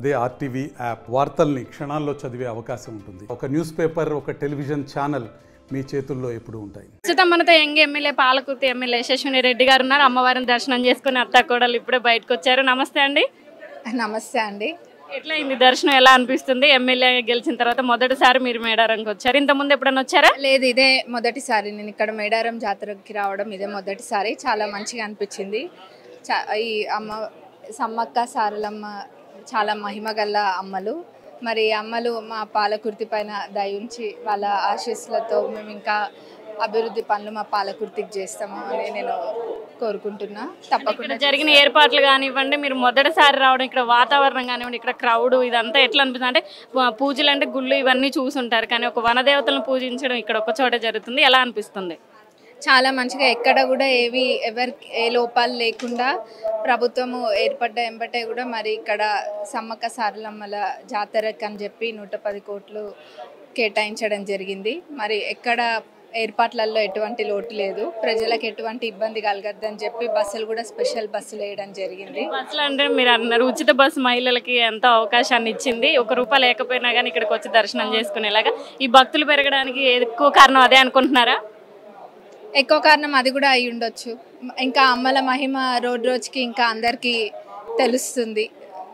అదే RTV app వార్తల్ని క్షణాల్లో చదివే అవకాశం ఉంటుంది. ఒక న్యూస్ పేపర్, ఒక టెలివిజన్ ఛానల్ మీ చేతుల్లో ఎప్పుడు ఉంటాయి. ప్రస్తుతం మనతో young MLA Palakurthi MLA Yashaswini Reddy garu ఉన్నారు. అమ్మవారిని దర్శనం చేసుకుని అత్త కోడలు ఇప్పుడే బయటకు వచ్చారు. నమస్తే అండి. నమస్తే అండి. ఎట్లా అయింది దర్శనం? ఎలా అనిపిస్తుంది? ఎమ్మెల్యే గెలిచిన తర్వాత మొదటిసారి మీరు మేడారంకి వచ్చారు. ఇంతకుముందు ఎప్పుడైనా వచ్చారా? లేదు, ఇదే మొదటిసారి నేను ఇక్కడ మేడారం జాతరకి రావడం. ఇదే మొదటిసారి. చాలా మంచిగా అనిపించింది. ఈ సమ్మక్క సారలమ్మ చాలా మహిమగల అమ్మలు. మరి అమ్మలు మా పాలకుర్తి పైన దయించి వాళ్ళ ఆశీస్సులతో మేము ఇంకా అభివృద్ధి పనులు మా పాలకుర్తికి చేస్తాము అని నేను కోరుకుంటున్నా. తప్పకుండా జరిగిన ఏర్పాట్లు కానివ్వండి, మీరు మొదటిసారి రావడం, ఇక్కడ వాతావరణం కానివ్వండి, ఇక్కడ క్రౌడ్ ఇదంతా ఎట్లా అనిపిస్తుంది? అంటే పూజలు అంటే గుళ్ళు ఇవన్నీ చూసుంటారు, కానీ ఒక వనదేవతలను పూజించడం ఇక్కడ ఒక చోట జరుగుతుంది. ఎలా అనిపిస్తుంది? చాలా మంచిగా, ఎక్కడ కూడా ఎవరికి ఏ లోపాలు లేకుండా ప్రభుత్వము ఏర్పడ్డ ఎంబటే కూడా మరి ఇక్కడ సమ్మక్క సారలమ్మల జాతరకు అని చెప్పి 110 కోట్లు కేటాయించడం జరిగింది. మరి ఎక్కడ ఏర్పాట్లలో ఎటువంటి లోటు లేదు, ప్రజలకు ఎటువంటి ఇబ్బంది కలగద్దని చెప్పి బస్సులు కూడా స్పెషల్ బస్సులు వేయడం జరిగింది. బస్సులు అంటే మీరు అన్నారు ఉచిత బస్సు మహిళలకి ఎంతో అవకాశాన్ని ఇచ్చింది. ₹1 లేకపోయినా కానీ ఇక్కడికి వచ్చి దర్శనం చేసుకునేలాగా. ఈ భక్తులు పెరగడానికి ఎక్కువ కారణం అదే అనుకుంటున్నారా? ఎక్కువ కారణం అది కూడా అయి ఉండొచ్చు. ఇంకా అమ్మల మహిమ రోజు రోజుకి ఇంకా అందరికీ తెలుస్తుంది.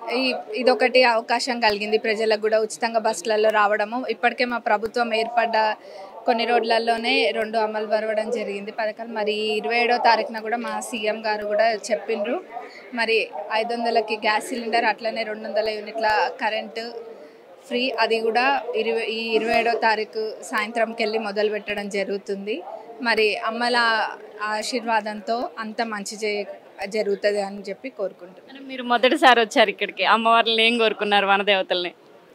ఇదొకటి అవకాశం కలిగింది ప్రజలకు కూడా ఉచితంగా బస్సులలో రావడము. ఇప్పటికే మా ప్రభుత్వం ఏర్పడ్డ కొన్ని రోజులలోనే 2 అమలు పరవడం జరిగింది పథకాలు. మరి 27వ తారీఖున కూడా మా సీఎం గారు కూడా చెప్పిండ్రు, మరి 500కి గ్యాస్ సిలిండర్, అట్లనే 200 యూనిట్ల కరెంటు ఫ్రీ. అది కూడా ఈ 27వ తారీఖు సాయంత్రంకి వెళ్ళి మొదలు పెట్టడం జరుగుతుంది. మరి అమ్మల ఆశీర్వాదంతో అంత మంచి జరుగుతుంది అని చెప్పి కోరుకుంటున్నాను. మీరు మొదటిసారి వచ్చారు ఇక్కడికి, అమ్మవారిని ఏం కోరుకున్నారు? వనదేవతల్ని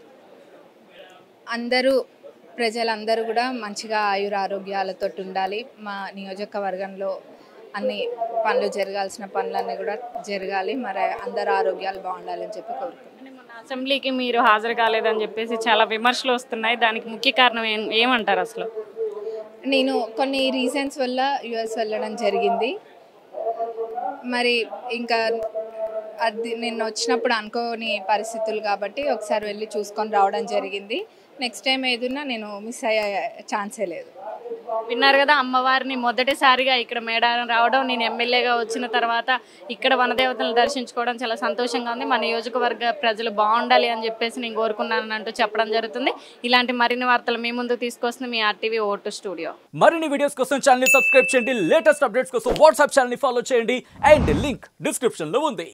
అందరూ ప్రజలందరూ కూడా మంచిగా ఆయురారోగ్యాలతో ఉండాలి. మా నియోజకవర్గంలో అన్ని పనులు జరగాల్సిన పనులన్నీ కూడా జరగాలి. మరి అందరు ఆరోగ్యాలు బాగుండాలని చెప్పి కోరుకుంటున్నాను. అసెంబ్లీకి మీరు హాజరు కాలేదని చెప్పేసి చాలా విమర్శలు వస్తున్నాయి. దానికి ముఖ్య కారణం ఏమంటారు? అసలు నేను కొన్ని రీజన్స్ వల్ల యుఎస్ వెళ్ళడం జరిగింది. మరి ఇంకా అది నేను వచ్చినప్పుడు అనుకోని పరిస్థితులు కాబట్టి ఒకసారి వెళ్ళి చూసుకొని రావడం జరిగింది. నెక్స్ట్ టైం ఏదున్నా నేను మిస్ అయ్యే ఛాన్సే లేదు. విన్నారు కదా, అమ్మవారిని మొదటిసారిగా ఇక్కడ మేడారం రావడం, నేను ఎమ్మెల్యేగా వచ్చిన తర్వాత ఇక్కడ వనదేవతలను దర్శించుకోవడం చాలా సంతోషంగా ఉంది. మా నియోజకవర్గ ప్రజలు బాగుండాలి అని చెప్పేసి నేను కోరుకున్నాను అంటూ చెప్పడం జరుగుతుంది. ఇలాంటి మరిన్ని వార్తలు మీ ముందు తీసుకొస్తుంది మీ ఆర్టీవీ ఓటు స్టూడియో. మరిన్ని వీడియోస్ కోసం ఛానల్ ని సబ్స్క్రైబ్ చేయండి. లేటెస్ట్ అప్డేట్స్ కోసం వాట్సాప్ ఛానల్ ని ఫాలో చేయండి. అండ్ లింక్ డిస్క్రిప్షన్ లో ఉంది.